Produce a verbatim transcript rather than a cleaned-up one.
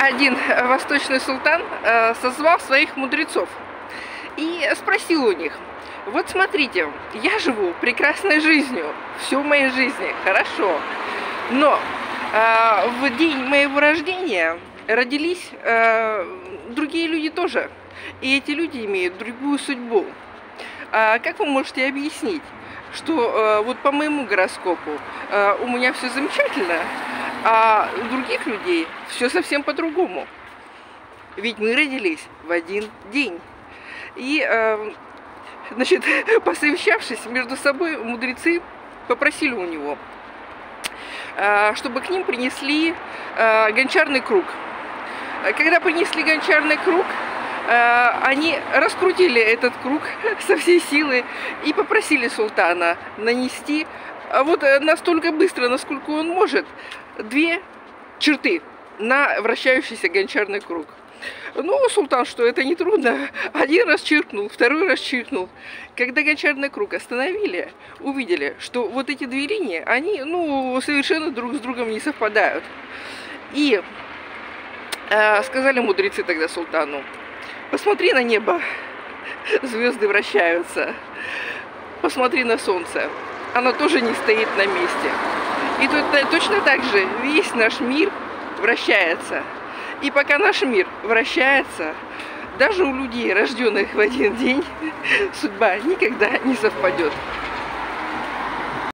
один восточный султан созвал своих мудрецов и спросил у них: вот смотрите, я живу прекрасной жизнью, все в моей жизни хорошо, но э, в день моего рождения родились э, другие люди тоже, и эти люди имеют другую судьбу. А как вы можете объяснить, что э, вот по моему гороскопу э, у меня все замечательно, а у других людей все совсем по-другому? Ведь мы родились в один день. И, э, значит, посовещавшись между собой, мудрецы попросили у него, э, чтобы к ним принесли э, гончарный круг. Когда принесли гончарный круг, э, они раскрутили этот круг со всей силы и попросили султана нанести вот настолько быстро, насколько он может, две черты на вращающийся гончарный круг. Ну, султан, что это не трудно, один раз чиркнул, второй раз чиркнул. Когда гончарный круг остановили, увидели, что вот эти две линии, они, ну, совершенно друг с другом не совпадают. И э, сказали мудрецы тогда султану: посмотри на небо, звезды вращаются, посмотри на солнце, оно тоже не стоит на месте. И тут точно так же весь наш мир вращается. И пока наш мир вращается, даже у людей, рожденных в один день, судьба никогда не совпадет.